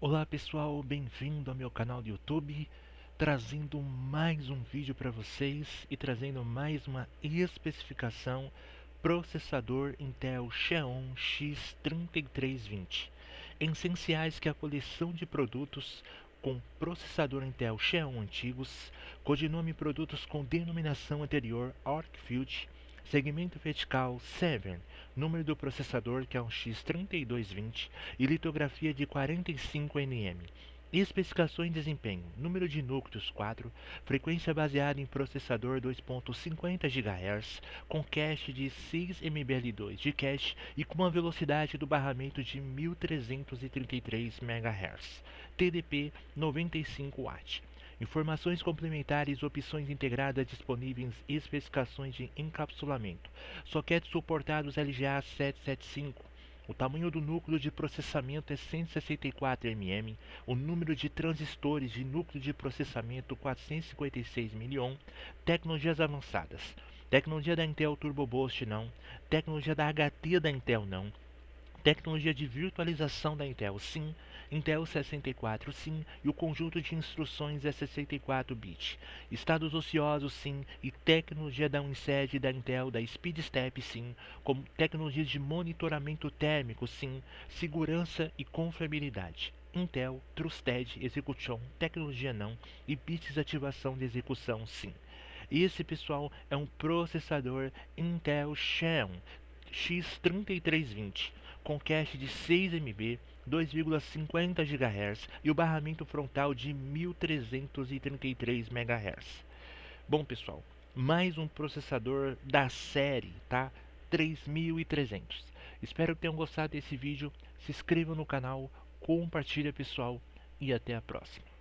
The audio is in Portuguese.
Olá pessoal, bem-vindo ao meu canal do YouTube, trazendo mais um vídeo para vocês e trazendo mais uma especificação processador Intel Xeon X3320. Essenciais que a coleção de produtos com processador Intel Xeon antigos, codinome produtos com denominação anterior Arcfield, segmento vertical 7, número do processador que é um X3220 e litografia de 45 nm. Especificações de desempenho: número de núcleos 4, frequência baseada em processador 2.50 GHz, com cache de 6 MBL2 de cache e com uma velocidade do barramento de 1333 MHz, TDP 95 W. Informações complementares, opções integradas disponíveis, especificações de encapsulamento. Soquetes suportados LGA 775. O tamanho do núcleo de processamento é 164 mm, o número de transistores de núcleo de processamento 456 milhões, tecnologias avançadas. Tecnologia da Intel Turbo Boost não, tecnologia da HT da Intel não, tecnologia de virtualização da Intel sim, Intel 64 sim e o conjunto de instruções é 64 bit. Estados ociosos sim e tecnologia da Uniced da Intel da SpeedStep sim, como tecnologias de monitoramento térmico sim, segurança e confiabilidade. Intel, Trusted, Execution, tecnologia não e bits de ativação de execução sim. Esse, pessoal, é um processador Intel Xeon X3320 com cache de 6 MB, 2,50 GHz e o barramento frontal de 1333 MHz. Bom, pessoal, mais um processador da série, tá? 3300. Espero que tenham gostado desse vídeo. Se inscrevam no canal, compartilha, pessoal, e até a próxima.